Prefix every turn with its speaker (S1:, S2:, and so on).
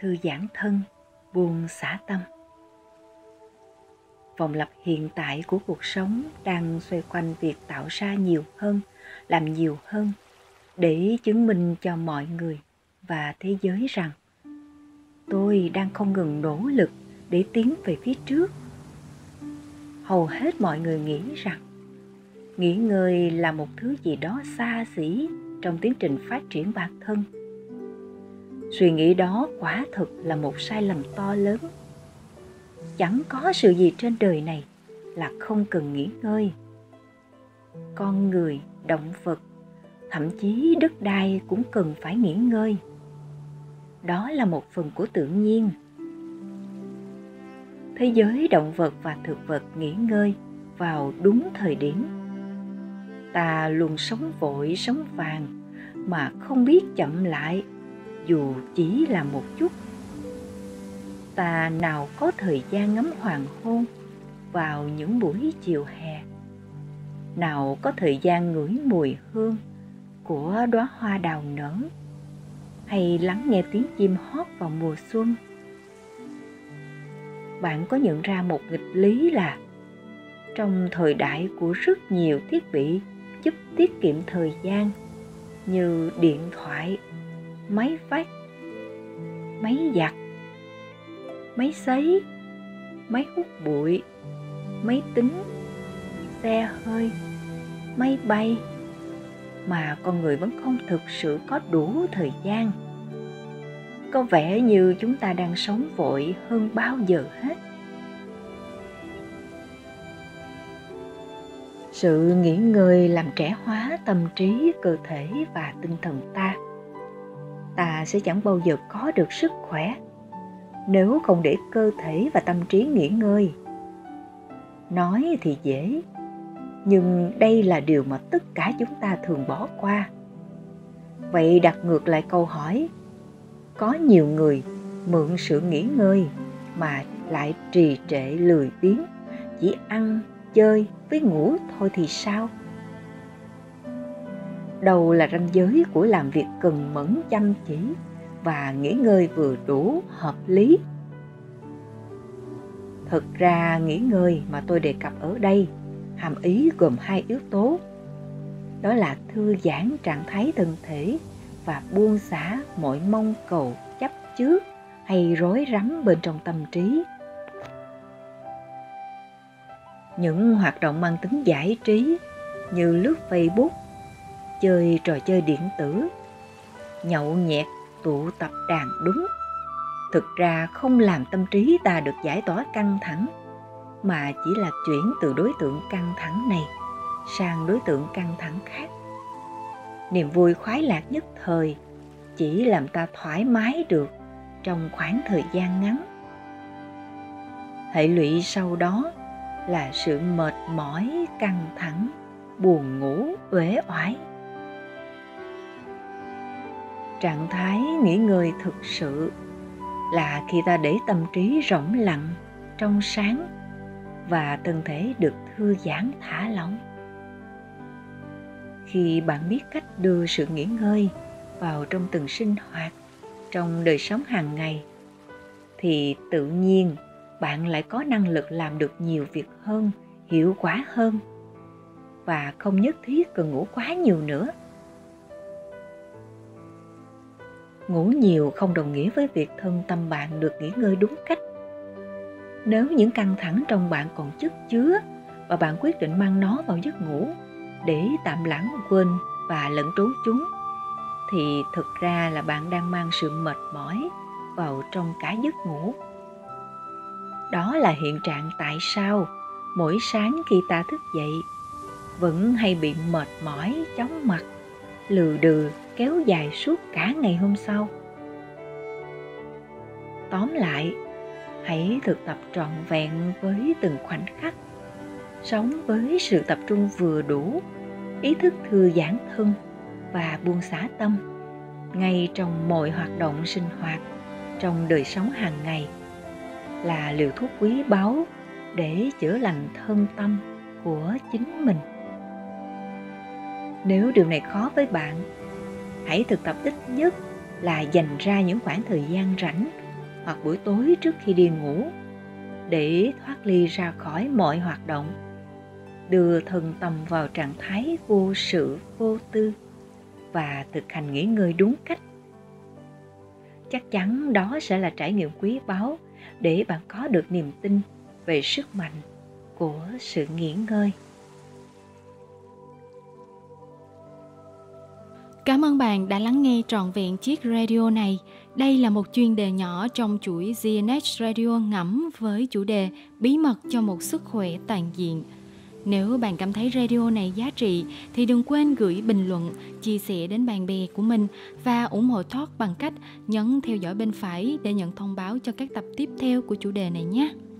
S1: thư giãn thân, buông xả tâm. Vòng lặp hiện tại của cuộc sống đang xoay quanh việc tạo ra nhiều hơn, làm nhiều hơn để chứng minh cho mọi người và thế giới rằng tôi đang không ngừng nỗ lực để tiến về phía trước. Hầu hết mọi người nghĩ rằng nghỉ ngơi là một thứ gì đó xa xỉ trong tiến trình phát triển bản thân. Suy nghĩ đó quả thực là một sai lầm to lớn. Chẳng có sự gì trên đời này là không cần nghỉ ngơi. Con người, động vật, thậm chí đất đai cũng cần phải nghỉ ngơi. Đó là một phần của tự nhiên. Thế giới động vật và thực vật nghỉ ngơi vào đúng thời điểm. Ta luôn sống vội sống vàng mà không biết chậm lại dù chỉ là một chút. Ta nào có thời gian ngắm hoàng hôn vào những buổi chiều hè, nào có thời gian ngửi mùi hương của đóa hoa đào nở, hay lắng nghe tiếng chim hót vào mùa xuân. Bạn có nhận ra một nghịch lý là trong thời đại của rất nhiều thiết bị giúp tiết kiệm thời gian như điện thoại, máy fax, máy giặt, máy sấy, máy hút bụi, máy tính, xe hơi, máy bay, mà con người vẫn không thực sự có đủ thời gian. Có vẻ như chúng ta đang sống vội hơn bao giờ hết. Sự nghỉ ngơi làm trẻ hóa tâm trí, cơ thể và tinh thần ta. Ta sẽ chẳng bao giờ có được sức khỏe nếu không để cơ thể và tâm trí nghỉ ngơi. Nói thì dễ, nhưng đây là điều mà tất cả chúng ta thường bỏ qua. Vậy đặt ngược lại câu hỏi, có nhiều người mượn sự nghỉ ngơi mà lại trì trệ lười biếng, chỉ ăn, chơi với ngủ thôi thì sao? Đâu là ranh giới của làm việc cần mẫn chăm chỉ và nghỉ ngơi vừa đủ hợp lý? Thực ra nghỉ ngơi mà tôi đề cập ở đây hàm ý gồm hai yếu tố. Đó là thư giãn trạng thái thân thể và buông xả mọi mong cầu, chấp trước hay rối rắm bên trong tâm trí. Những hoạt động mang tính giải trí như lướt Facebook, chơi trò chơi điện tử, nhậu nhẹt, tụ tập đàn đúng, thực ra không làm tâm trí ta được giải tỏa căng thẳng, mà chỉ là chuyển từ đối tượng căng thẳng này sang đối tượng căng thẳng khác. Niềm vui khoái lạc nhất thời chỉ làm ta thoải mái được trong khoảng thời gian ngắn. Hệ lụy sau đó là sự mệt mỏi, căng thẳng, buồn ngủ, uể oải. Trạng thái nghỉ ngơi thực sự là khi ta để tâm trí rỗng lặng, trong sáng và thân thể được thư giãn thả lỏng. Khi bạn biết cách đưa sự nghỉ ngơi vào trong từng sinh hoạt, trong đời sống hàng ngày, thì tự nhiên bạn lại có năng lực làm được nhiều việc hơn, hiệu quả hơn, và không nhất thiết cần ngủ quá nhiều nữa. Ngủ nhiều không đồng nghĩa với việc thân tâm bạn được nghỉ ngơi đúng cách. Nếu những căng thẳng trong bạn còn chất chứa và bạn quyết định mang nó vào giấc ngủ để tạm lãng quên và lẩn trốn chúng, thì thực ra là bạn đang mang sự mệt mỏi vào trong cả giấc ngủ. Đó là hiện trạng tại sao mỗi sáng khi ta thức dậy vẫn hay bị mệt mỏi, chóng mặt, lừ đừ kéo dài suốt cả ngày hôm sau. Tóm lại, hãy thực tập trọn vẹn với từng khoảnh khắc, sống với sự tập trung vừa đủ, ý thức thư giãn thân và buông xả tâm ngay trong mọi hoạt động sinh hoạt trong đời sống hàng ngày là liều thuốc quý báu để chữa lành thân tâm của chính mình. Nếu điều này khó với bạn, hãy thực tập ít nhất là dành ra những khoảng thời gian rảnh hoặc buổi tối trước khi đi ngủ, để thoát ly ra khỏi mọi hoạt động, đưa thân tâm vào trạng thái vô sự vô tư và thực hành nghỉ ngơi đúng cách. Chắc chắn đó sẽ là trải nghiệm quý báu để bạn có được niềm tin về sức mạnh của sự nghỉ ngơi.
S2: Cảm ơn bạn đã lắng nghe trọn vẹn chiếc radio này. Đây là một chuyên đề nhỏ trong chuỗi GNH Radio ngẫm với chủ đề Bí mật cho một sức khỏe toàn diện. Nếu bạn cảm thấy radio này giá trị thì đừng quên gửi bình luận, chia sẻ đến bạn bè của mình và ủng hộ Talk bằng cách nhấn theo dõi bên phải để nhận thông báo cho các tập tiếp theo của chủ đề này nhé.